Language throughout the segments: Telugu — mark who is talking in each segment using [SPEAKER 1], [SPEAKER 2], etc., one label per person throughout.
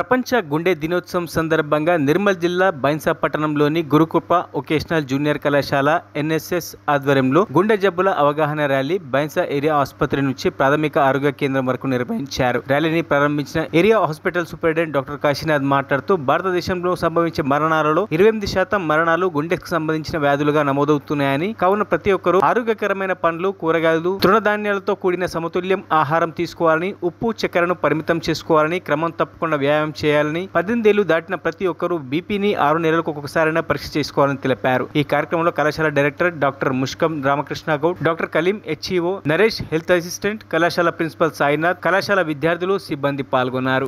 [SPEAKER 1] ప్రపంచ గుండె దినోత్సవం సందర్భంగా నిర్మల్ జిల్లా బైన్సా పట్టణంలోని గురుకృప వొకేషనల్ జూనియర్ కళాశాల ఎన్ఎస్ఎస్ ఆధ్వర్యంలో గుండె జబ్బుల అవగాహన ర్యాలీ బైన్సా ఏరియా ఆసుపత్రి నుంచి ప్రాథమిక ఆరోగ్య కేంద్రం వరకు నిర్వహించారు. ర్యాలీని ప్రారంభించిన area hospital superintendent doctor Kashinath మాట్లాడుతూ భారతదేశంలో సంభవించే మరణాలలో 28% మరణాలు గుండెకు సంబంధించిన వ్యాధులుగా నమోదవుతున్నాయని, కావున ప్రతి ఒక్కరూ ఆరోగ్యకరమైన పండ్లు, కూరగాయలు, తృణధాన్యాలతో కూడిన సమతుల్యం ఆహారం తీసుకోవాలని, ఉప్పు, చక్కెరను పరిమితం చేసుకోవాలని, క్రమం తప్పకుండా వ్యాయామం చేయాలని, 18 ఏళ్లు దాటిన ప్రతి ఒక్కరూ బీపీని 6 నెలలకు ఒకసారైనా పరీక్ష చేసుకోవాలని తెలిపారు. ఈ కార్యక్రమంలో కళాశాల director doctor Mushkam Ramakrishna Goud, doctor Kaleem HEO Naresh, health assistant, కళాశాల ప్రిన్సిపల్ సాయినాథ్, కళాశాల విద్యార్థులు, సిబ్బంది పాల్గొన్నారు.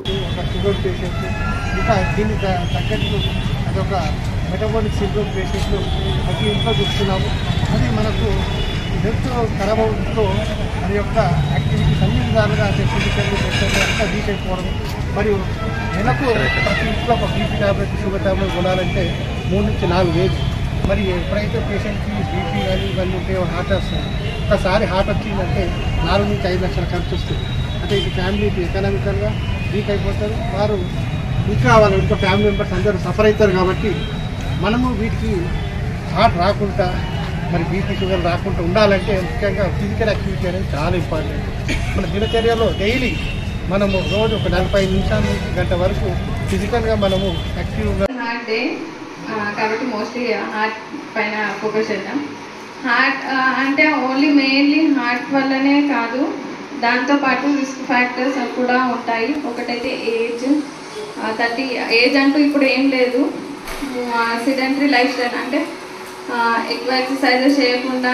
[SPEAKER 2] మెటబాలిక్ సిండ్రోమ్ పేషెంట్లు ప్రతి ఇంట్లో చూస్తున్నాము. అది మనకు హెల్త్ ఖరాబ్ అవడంతో అది యొక్క యాక్టివిటీస్ అన్ని విధాలుగా ఫిజికల్లీ మెంటల్లీ అంతా వీక్ అయిపోవడం, మరియు నెలకు ప్రతి ఇంట్లో ఒక బీపీ ట్యాబ్లెట్, షుగర్ ట్యాబ్లెట్ కొనాలంటే 3 నుంచి 4 వేలు. మరి ఎప్పుడైతే పేషెంట్కి బీపీ కానీ ఇవన్నీ ఉంటే హార్ట్ వస్తుంది, ఒకసారి హార్ట్ వచ్చిందంటే 4 నుంచి 5 లక్షల ఖర్చు వస్తుంది. అంటే ఇది ఫ్యామిలీకి ఎకనామికల్గా వీక్ అయిపోతారు. వారు ఇంకా వాళ్ళ ఇంట్లో ఫ్యామిలీ మెంబర్స్ అందరూ సఫర్ అవుతారు. కాబట్టి మనము వీటికి హార్ట్ రాకుండా, మరి బీపీ, షుగర్ రాకుండా ఉండాలంటే ముఖ్యంగా ఫిజికల్ యాక్టివిటీ అనేది చాలా ఇంపార్టెంట్. మన దినచర్యలో డైలీ మనము రోజు ఒక 45 నిమిషాల నుంచి గంట వరకు ఫిజికల్గా మనము యాక్టివ్గా.
[SPEAKER 3] హార్ట్ డే కాబట్టి మోస్ట్లీ హార్ట్ పైన ఫోకస్ చేద్దాం. హార్ట్ అంటే ఓన్లీ మెయిన్లీ హార్ట్ వల్లనే కాదు, దాంతోపాటు రిస్క్ ఫ్యాక్టర్స్ కూడా ఉంటాయి. ఒకటైతే ఏజ్, 30 ఏజ్ అంటూ ఇప్పుడు ఏం లేదు. సిడెంటరీ లైఫ్ స్టైల్ అంటే ఎక్కువ ఎక్సర్సైజెస్ చేయకుండా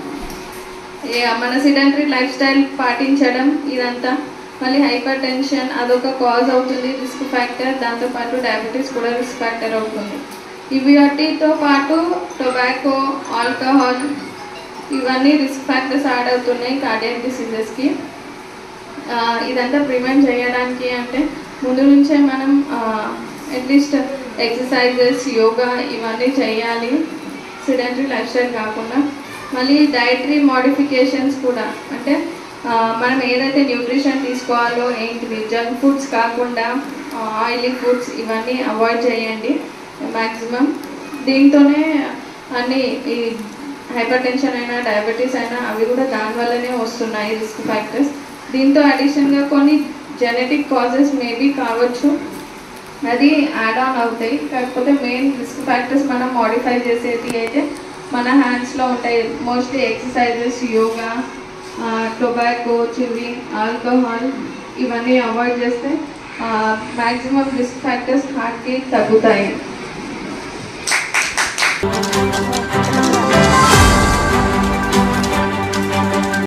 [SPEAKER 3] మన సిడెంటరీ లైఫ్ స్టైల్ పాటించడం, ఇదంతా. మళ్ళీ హైపర్ టెన్షన్ అదొక కాజ్ అవుతుంది, రిస్క్ ఫ్యాక్టర్. దాంతోపాటు డయాబెటీస్ కూడా రిస్క్ ఫ్యాక్టర్ అవుతుంది. వీటితో పాటు టొబాకో, ఆల్కహాల్ ఇవన్నీ రిస్క్ ఫ్యాక్టర్స్ యాడ్ అవుతున్నాయి కార్డియాక్ డిసీజెస్కి. ఇదంతా ప్రివెంట్ చేయడానికి అంటే ముందు నుంచే మనం అట్లీస్ట్ ఎక్సర్సైజెస్, యోగా ఇవన్నీ చేయాలి, సిడెంటరీ లైఫ్ స్టైల్ కాకుండా. మళ్ళీ డైటరీ మోడిఫికేషన్స్ కూడా, అంటే మనం ఏదైతే న్యూట్రిషన్ తీసుకోవాలో ఏంటిది, జంక్ ఫుడ్స్ కాకుండా ఆయిలీ ఫుడ్స్ ఇవన్నీ అవాయిడ్ చేయండి మ్యాక్సిమం. దీంతోనే అన్నీ ఈ హైపర్ టెన్షన్ అయినా, డయాబెటీస్ అయినా అవి కూడా దానివల్లనే వస్తున్నాయి రిస్క్ ఫ్యాక్టర్స్. దీంతో అడిషన్గా కొన్ని జెనెటిక్ కాజెస్ మేబీ కావచ్చు, అది యాడ్ ఆన్ అవుతాయి. కాకపోతే మెయిన్ రిస్క్ ఫ్యాక్టర్స్ మనం మోడిఫై చేసేది అయితే మన హ్యాండ్స్లో ఉంటాయి. Mostly exercises, yoga, tobacco, chewing, alcohol ఇవన్నీ అవాయిడ్ చేస్తే మ్యాక్సిమం రిస్క్ ఫ్యాక్టర్స్ హార్ట్కి తగ్గుతాయి.